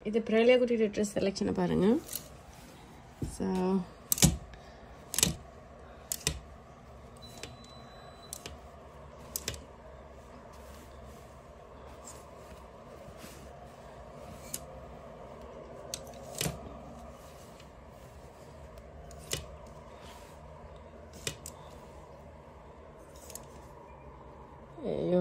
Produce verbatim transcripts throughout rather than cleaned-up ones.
இது பிரகல்யா குட்டி ட்ரெஸ் செலெக்ஷனை பாருங்க. ஸோ ஐயோ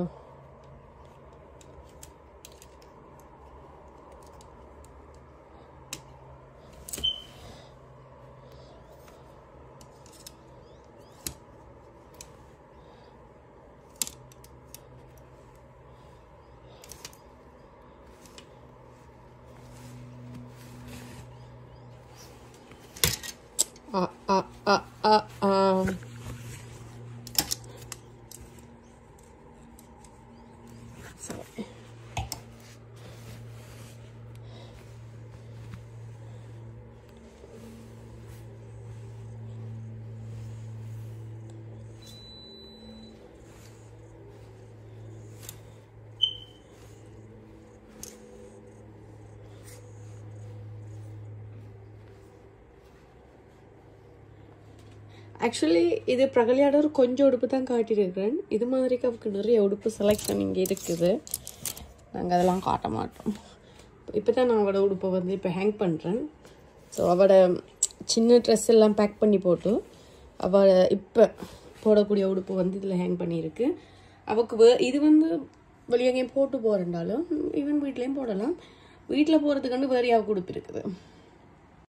ah ah ah ah ah sorry. Actually இது பிரகல்யாட ஒரு கொஞ்சம் உடுப்பு தான் காட்டியிருக்கிறேன். இது மாதிரிக்கு அவருக்கு நிறைய உடுப்பு செலெக்ஷன் இங்கே இருக்குது. நாங்கள் அதெல்லாம் காட்ட மாட்டோம். இப்போ தான் நான் அவளோட உடுப்பை வந்து இப்போ ஹேங் பண்ணுறேன். ஸோ அவளோட சின்ன ட்ரெஸ் எல்லாம் பேக் பண்ணி போட்டு அவள் இப்போ போடக்கூடிய உடுப்பு வந்து இதில் ஹேங் பண்ணியிருக்கு. அவளுக்கு வே இது வந்து வெளியே எங்கேயும் போட்டு போகிறேன்டாலும் ஈவன் வீட்லேயும் போடலாம். வீட்டில் போகிறதுக்கு வந்து வேறு அவளுக்கு உடுப்பு இருக்குது.